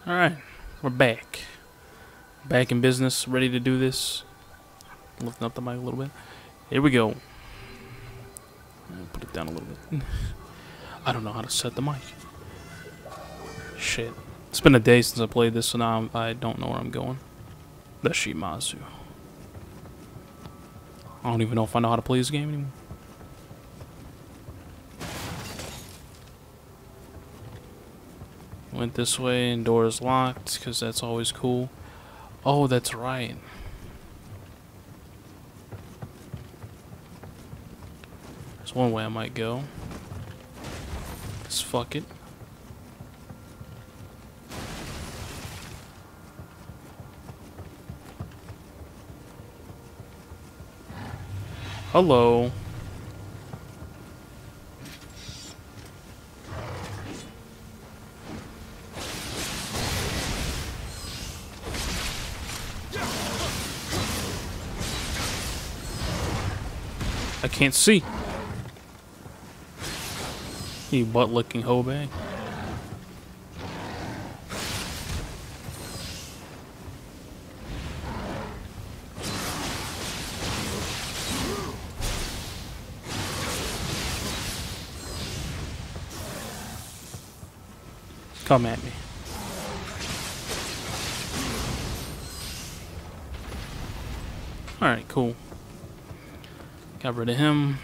Alright, we're back. Back in business, ready to do this. Lifting up the mic a little bit. Here we go. Put it down a little bit. I don't know how to set the mic. Shit. It's been a day since I played this, so now I don't know where I'm going. The Shimazu. I don't even know if I know how to play this game anymore. Went this way and door is locked because that's always cool. Oh, that's right. There's one way I might go. Just fuck it. Hello. I can't see. You butt-licking hoe bag. Come at me. Alright, cool. Got rid of him.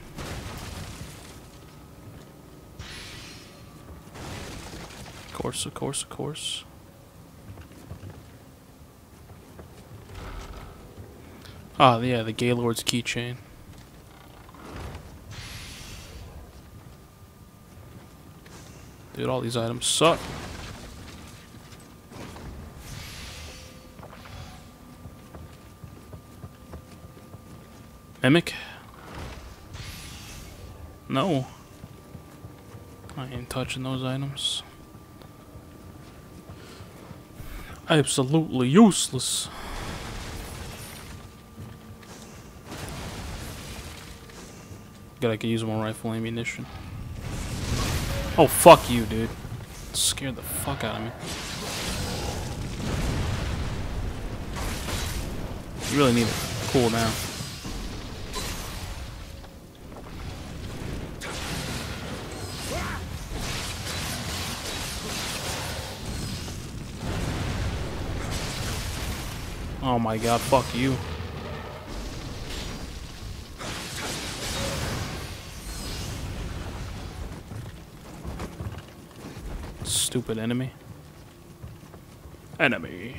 Of course, of course, of course. Oh, yeah, the Gaylord's keychain. Dude, all these items suck. Mimic? No. I ain't touching those items. Absolutely useless. Good, I could use more rifle ammunition. Oh, fuck you, dude. Scared the fuck out of me. You really need to cool down. Oh my god, fuck you. Stupid enemy. Enemy.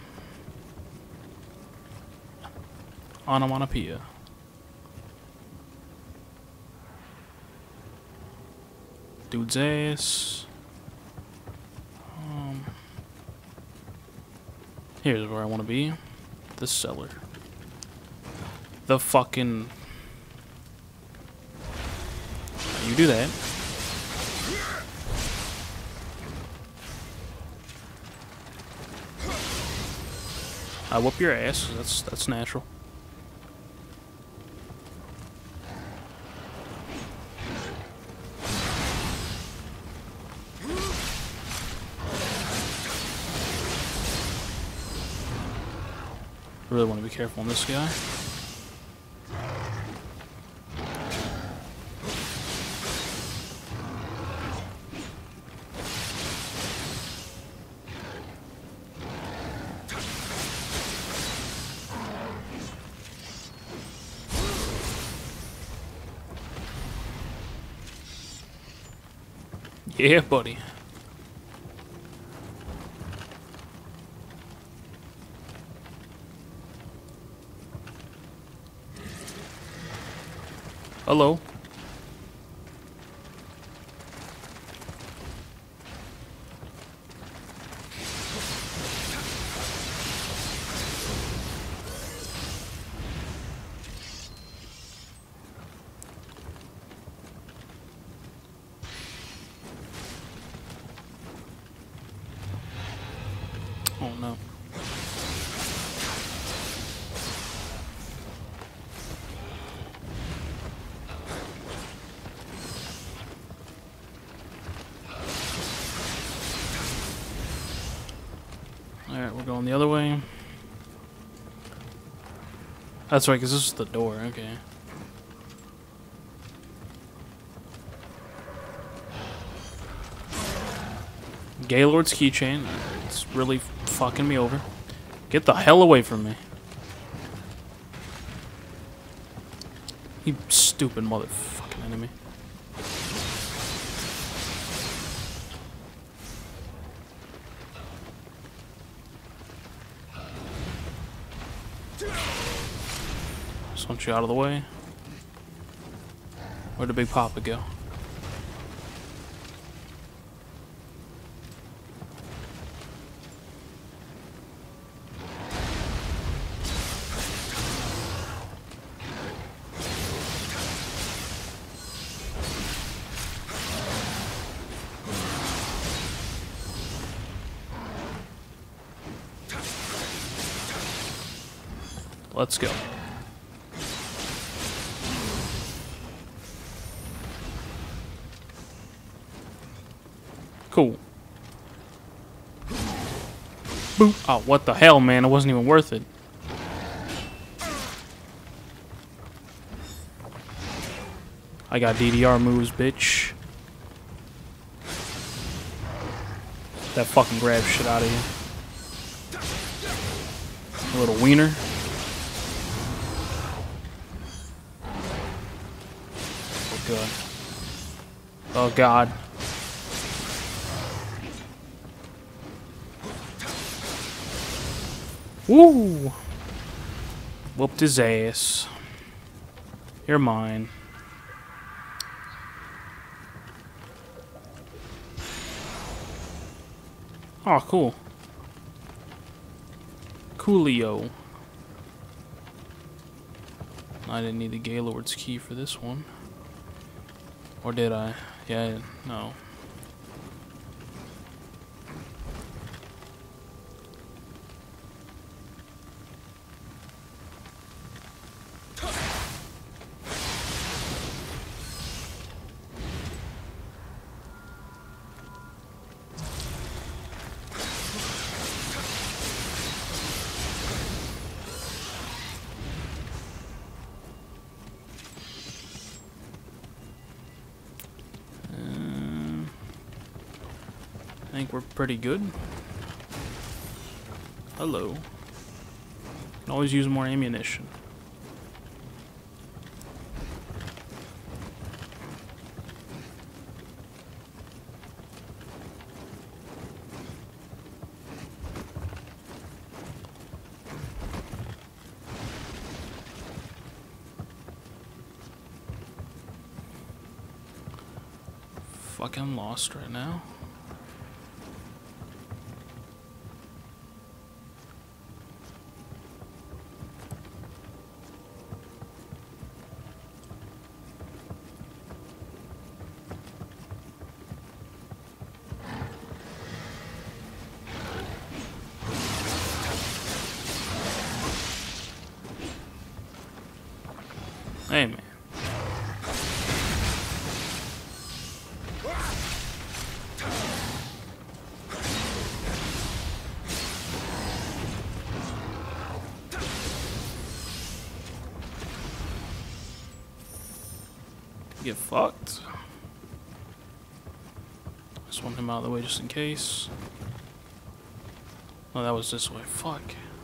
Onomatopoeia. Dude's ass. Here's where I want to be. The cellar. The fucking... You do that. I whoop your ass. That's natural. Really want to be careful on this guy. Yeah, buddy. Hello. Oh no. Alright, we're going the other way. That's right, because this is the door. Okay. Gaylord's keychain. It's really fucking me over. Get the hell away from me. You stupid motherfucking enemy. Just want you out of the way. Where'd the Big Papa go? Let's go. Cool. Boop. Oh, what the hell, man? It wasn't even worth it. I got DDR moves, bitch. That fucking grab shit out of you. A little wiener. Oh, God. Oh, God. Woo! Whooped his ass. You're mine. Oh, cool. Coolio. I didn't need the Gaylord's key for this one. Or did I? Yeah, no. I think we're pretty good. Hello. Can always use more ammunition. Fucking lost right now. Hey, man. Get fucked. Just want him out of the way just in case. Oh, that was this way. Fuck.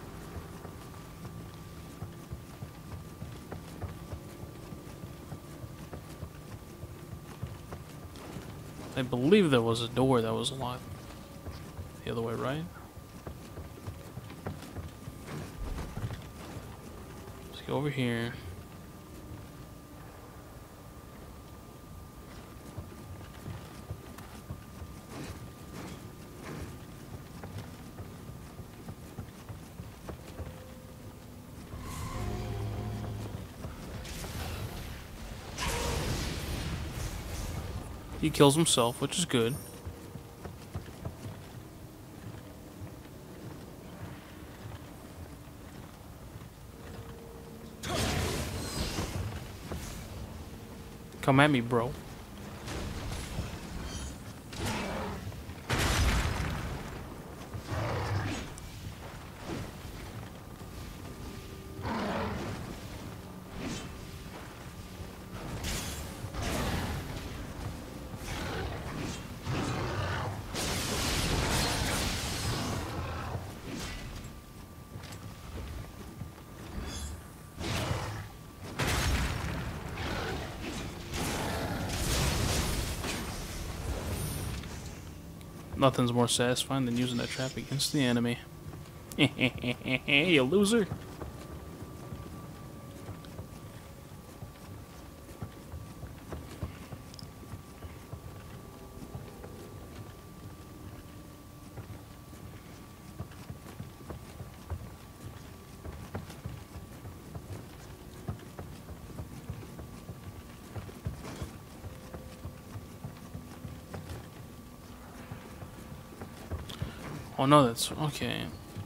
I believe there was a door that was locked the other way, right? Let's go over here. He kills himself, which is good. Come at me, bro. Nothing's more satisfying than using that trap against the enemy. You loser. Oh no, that's okay.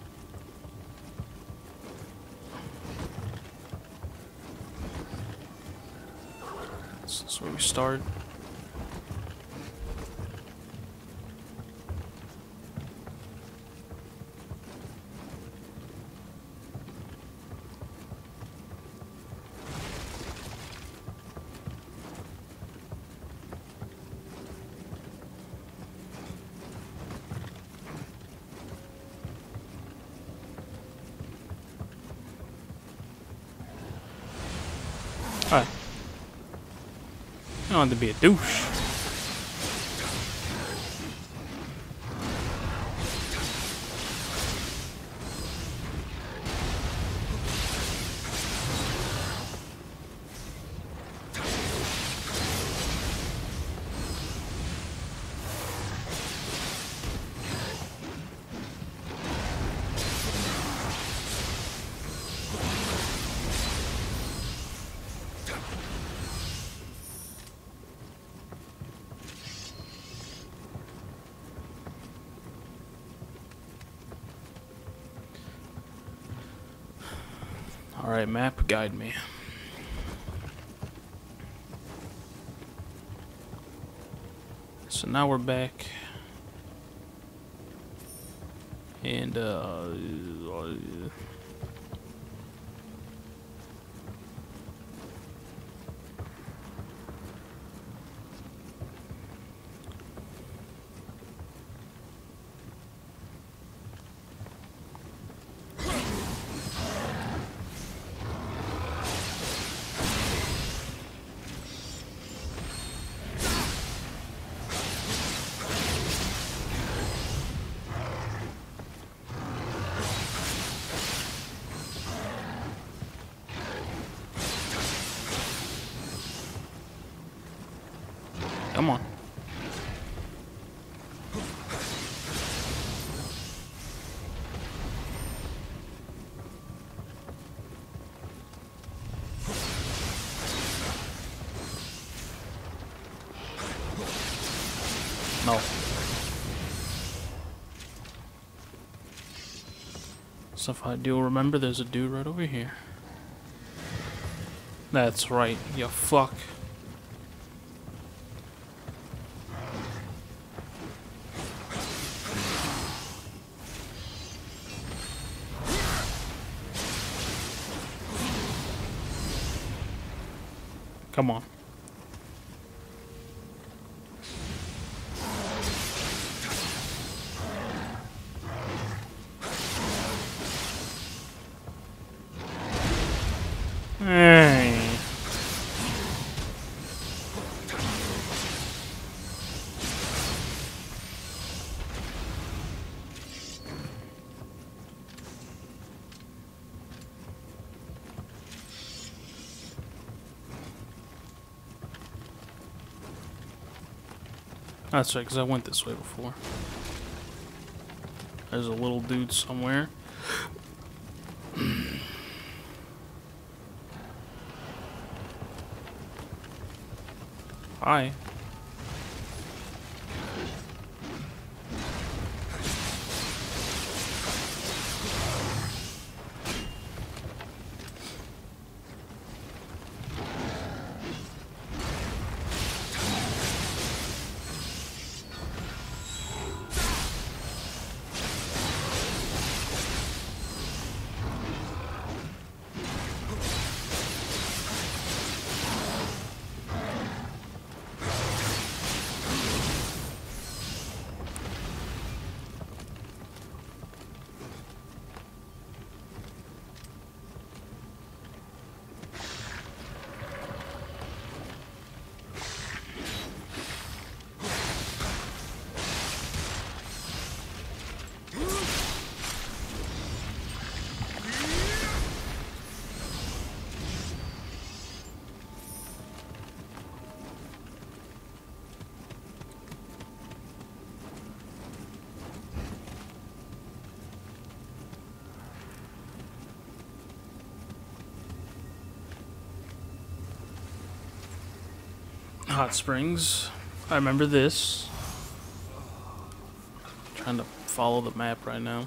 This is where we start. Alright. I don't want to be a douche. Alright, map, guide me. So now we're back. And, come on. No. So if I do remember, there's a dude right over here. That's right, you fuck. Come on. Hey. That's right, because I went this way before. There's a little dude somewhere. Hi. hot springs. I remember this. Trying to follow the map right now.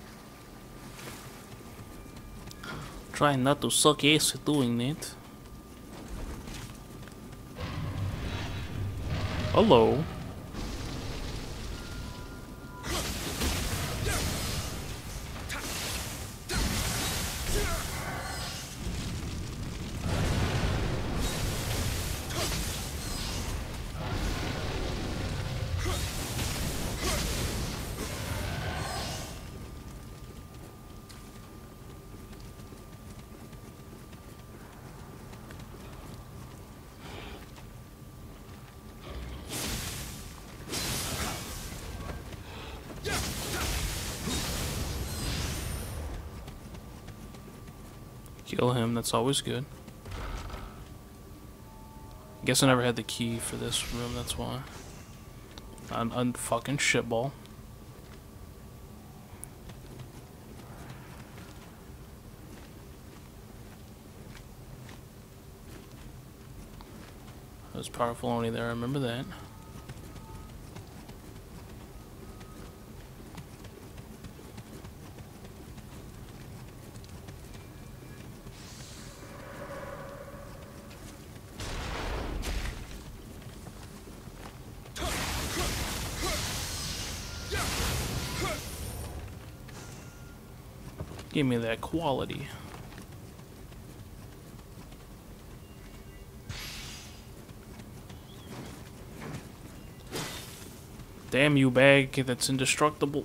Trying not to suck ass at doing it. Hello. Kill him, that's always good. Guess I never had the key for this room, that's why. I'm unfucking shitball. It was powerful only there, I remember that. Give me that quality. Damn you, bag that's indestructible.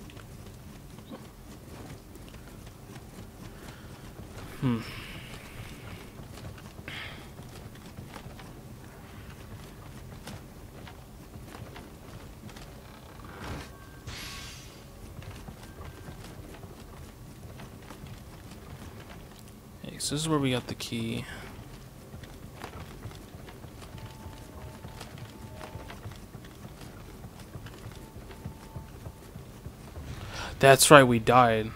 So this is where we got the key. That's right, we died.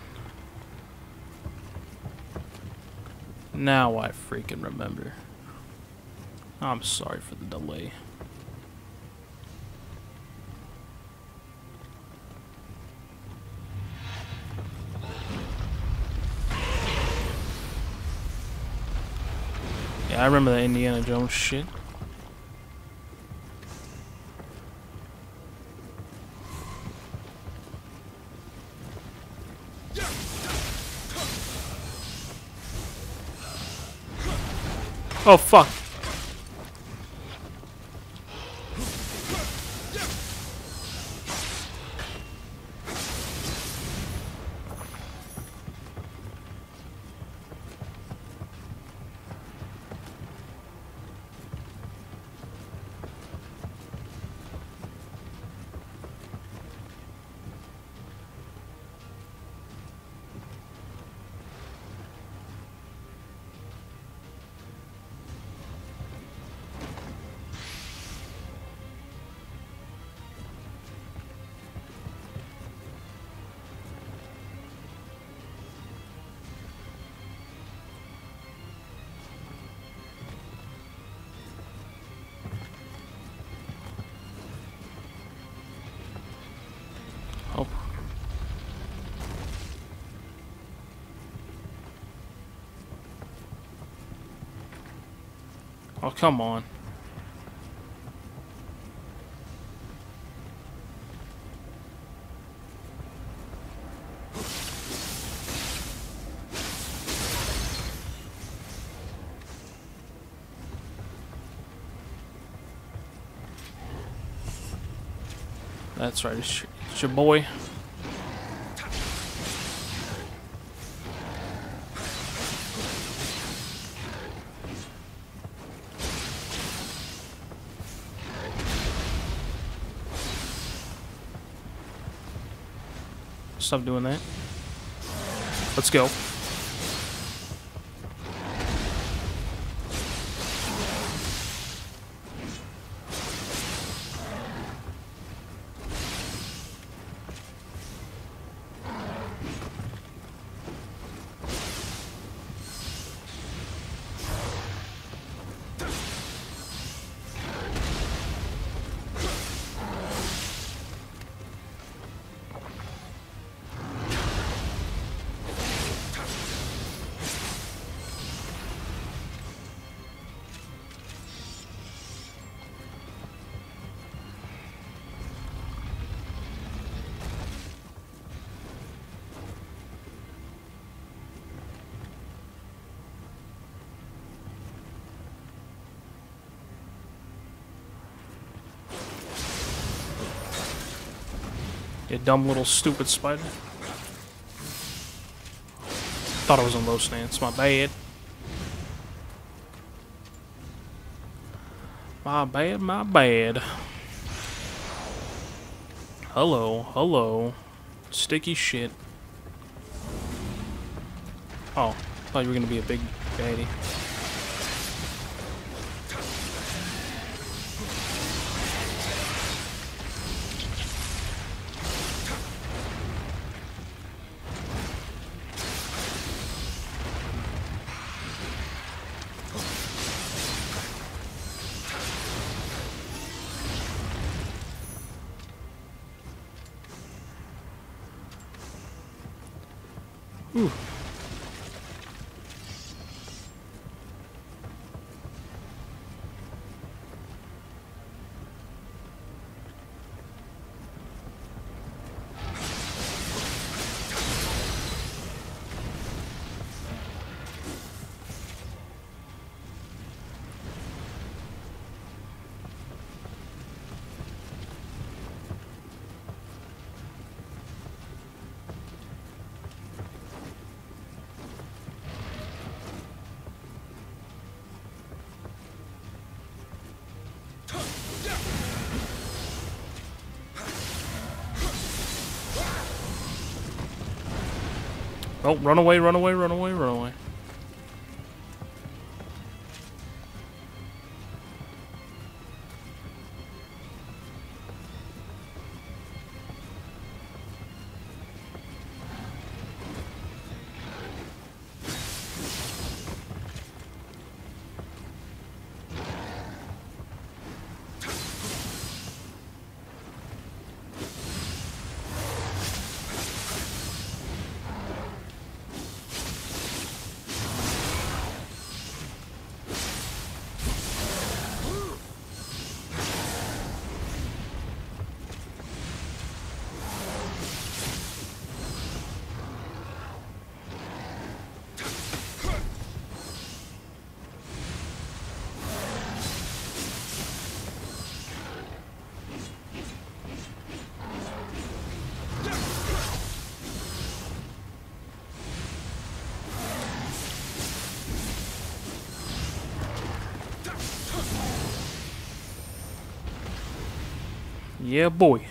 Now I freaking remember. I'm sorry for the delay. I remember that Indiana Jones shit. Oh fuck. Oh. Oh, come on. That's right, it's your boy. Stop doing that. Let's go. You dumb little stupid spider. Thought I was in low stance. My bad. My bad, my bad. Hello, hello. Sticky shit. Oh, thought you were gonna be a big baddie. Ooh. Oh, run away, run away, run away, run away. Yeah, boy.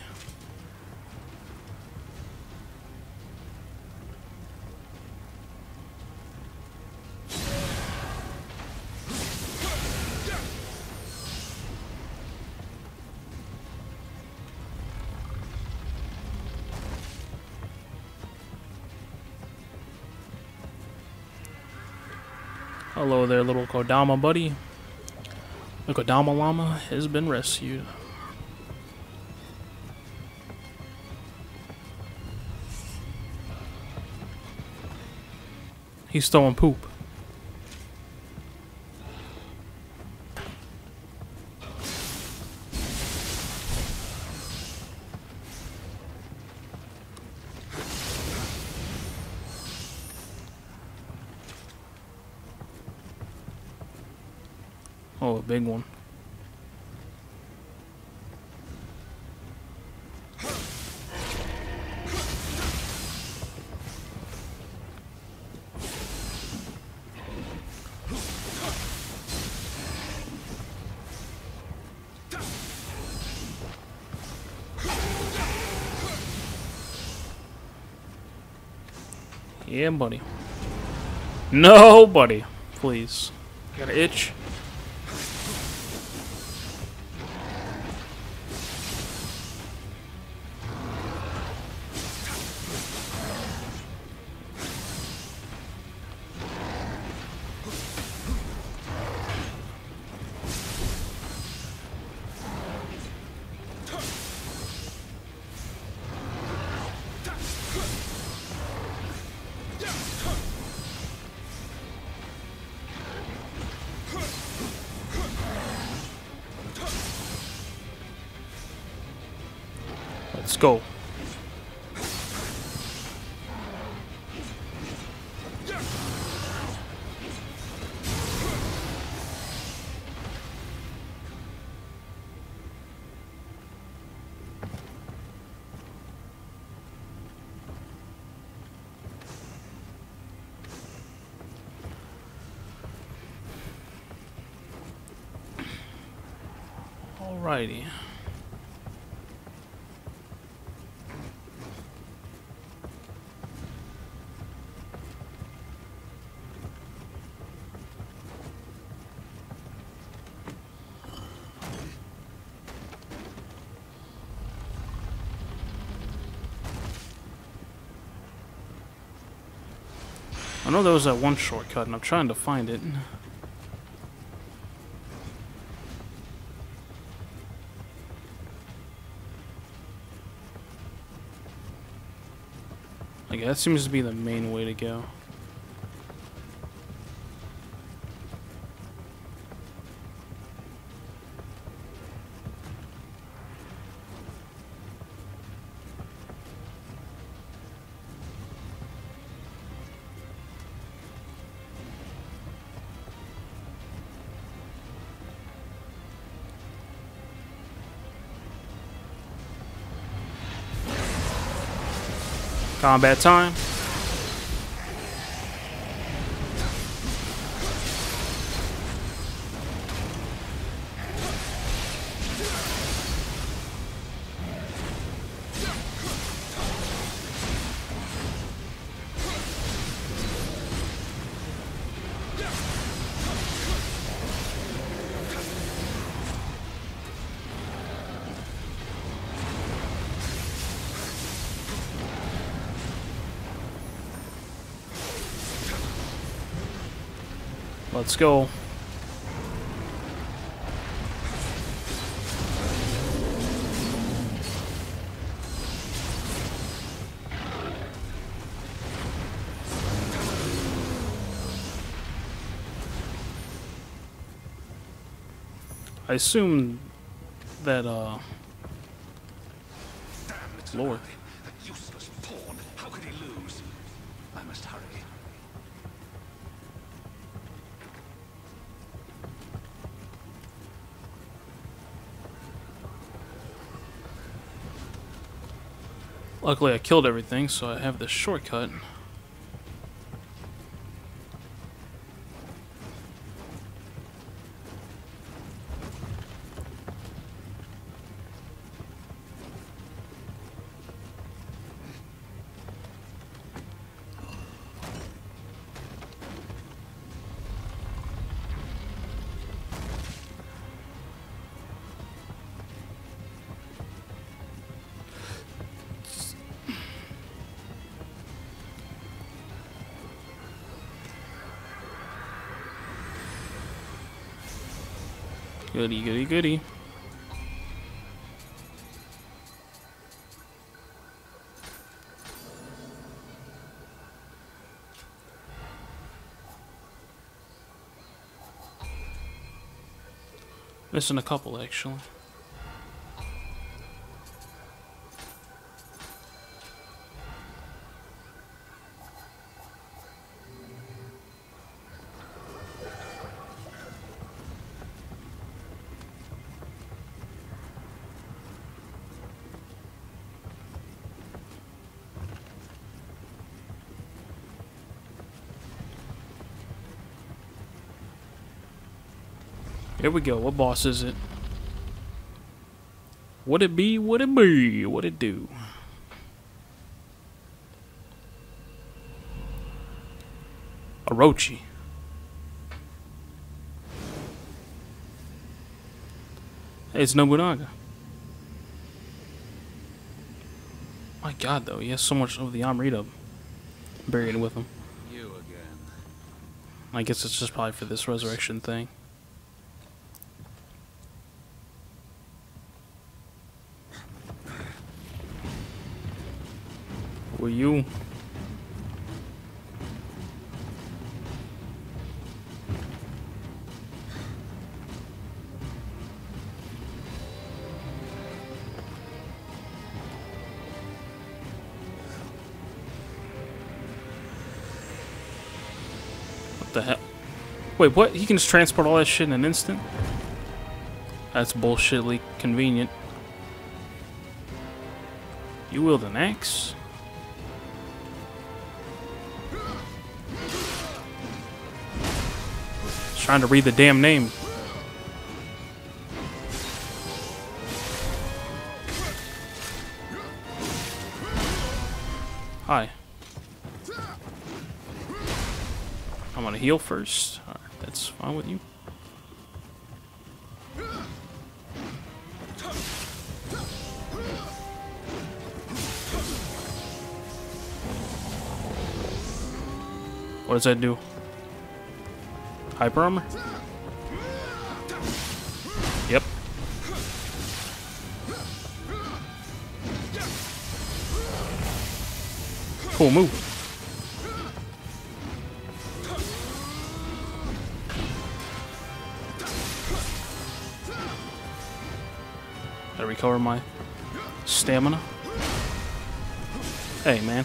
Hello there, little Kodama buddy. The Kodama llama has been rescued. He's throwing poop. Oh, a big one. Yeah, buddy. No, buddy. Please. Got an itch. Let's go. Alrighty. I know there was that one shortcut, and I'm trying to find it. Like, that seems to be the main way to go. Combat time. Let's go. I assume that, Lord. That useless pawn. How could he lose? I must hurry. Luckily I killed everything, so I have this shortcut. Goody, goody, goody. Missing a couple, actually. Here we go. What boss is it? What it be? What it be? What it do? Orochi. It's Nobunaga. My God, though, he has so much of the Amrita buried with him. You again. I guess it's just probably for this resurrection thing. Were you? What the hell? Wait, what? He can just transport all that shit in an instant? That's bullshitly convenient. You wield an axe? Trying to read the damn name. I'm gonna heal first. Alright, that's fine with you. What does that do? Hyper armor? Yep. Cool move. Gotta recover my stamina. Hey, man.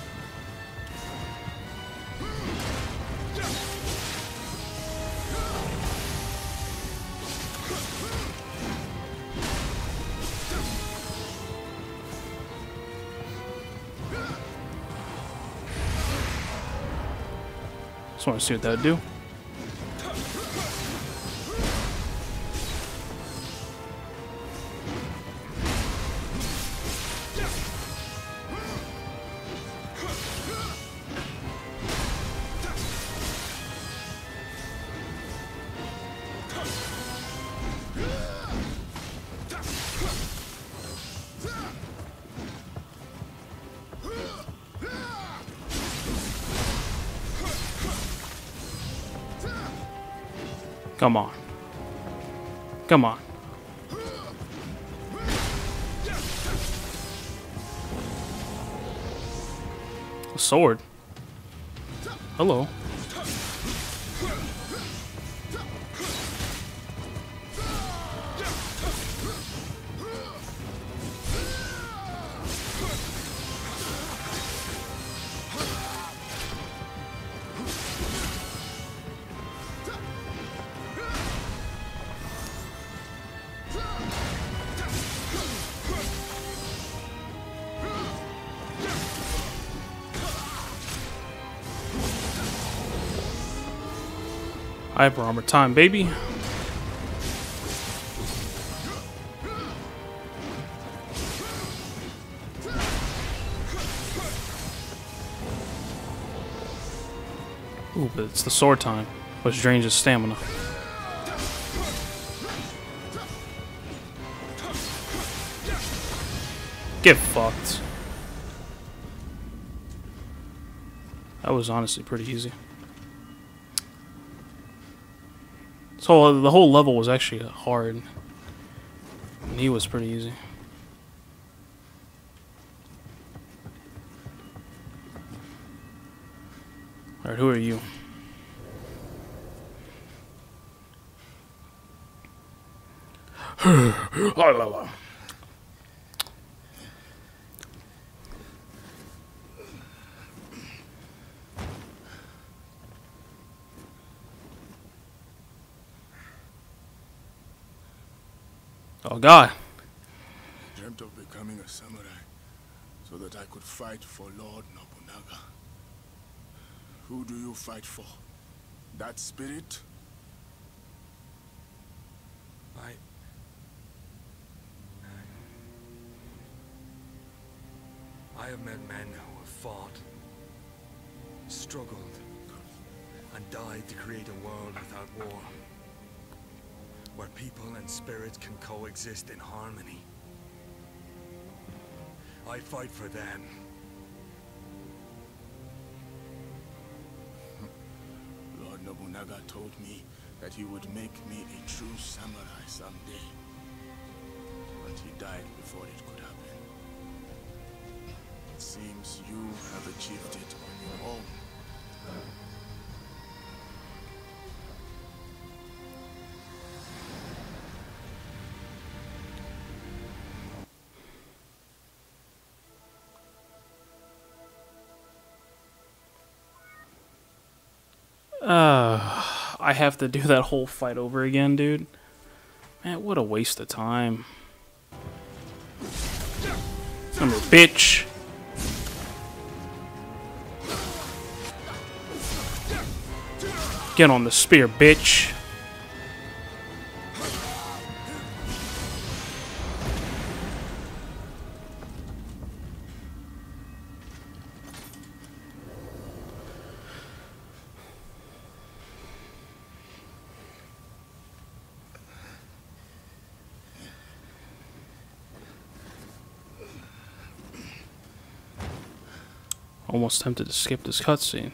Just want to see what that would do. Come on. Come on. A sword. Hello. Hyper armor time, baby. Ooh, but it's the sword time, which drains his stamina. Get fucked. That was honestly pretty easy. So the whole level was actually hard, and he was pretty easy. Alright, who are you? Oh God. I dreamt of becoming a samurai so that I could fight for Lord Nobunaga. Who do you fight for? That spirit? I have met men who have fought, struggled, and died to create a world without war, where people and spirits can coexist in harmony. I fight for them. Lord Nobunaga told me that he would make me a true samurai someday. But he died before it could happen. It seems you have achieved it on your own. I have to do that whole fight over again, dude. Man, what a waste of time. Come here, bitch. Get on the spear, bitch. Almost tempted to skip this cutscene.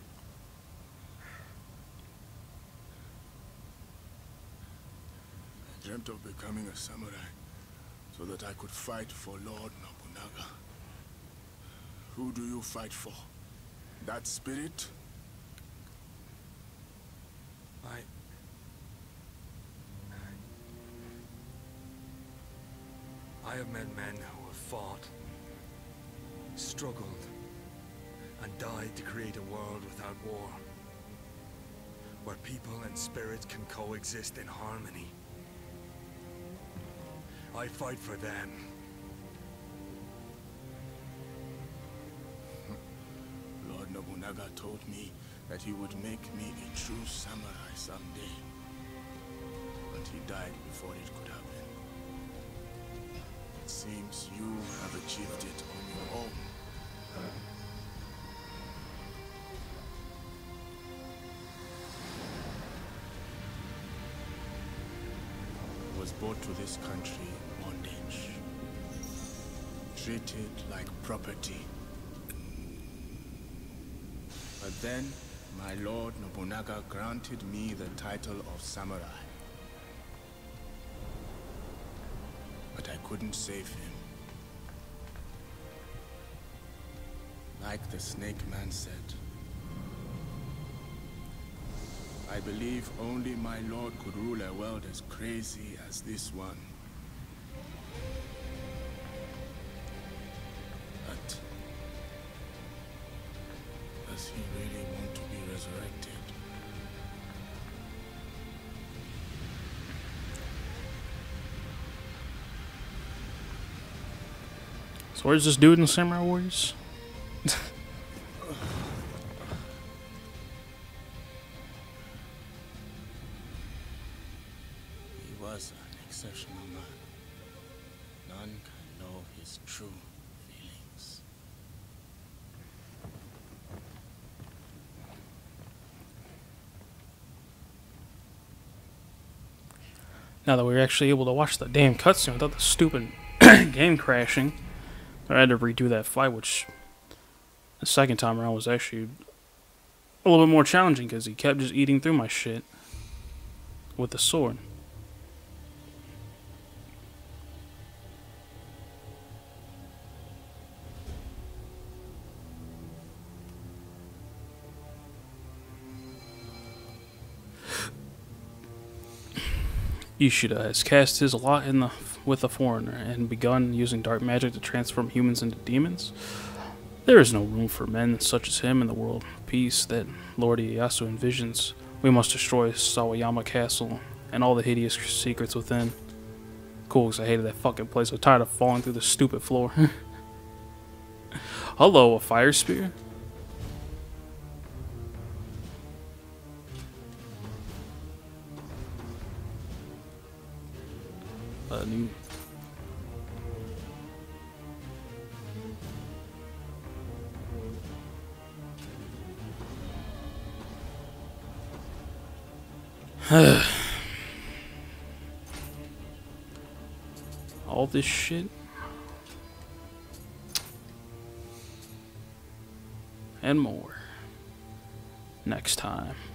I dreamt of becoming a samurai so that I could fight for Lord Nobunaga. Who do you fight for? That spirit? I have met men who have fought, struggled, and died to create a world without war, where people and spirits can coexist in harmony. I fight for them. Lord Nobunaga told me that he would make me a true samurai someday. But he died before it could happen. It seems you have achieved it on your own. I was brought to this country in bondage, treated like property. But then, my Lord Nobunaga granted me the title of samurai. But I couldn't save him. Like the Snake Man said, I believe only my Lord could rule a world as crazy as this one. But does he really want to be resurrected? So where's this dude in Samurai Warriors? He was an exceptional man. None can know his true feelings. Now that we were actually able to watch the damn cutscene without the stupid game crashing, I had to redo that fight, which the second time around was actually a little bit more challenging because he kept just eating through my shit with the sword. Ishida has cast his lot with the foreigner and begun using dark magic to transform humans into demons. There is no room for men such as him in the world of peace that Lord Ieyasu envisions. We must destroy Sawayama Castle and all the hideous secrets within. Cool, because I hated that fucking place. I'm tired of falling through the stupid floor. Hello, a fire spear? New. All this shit and more next time.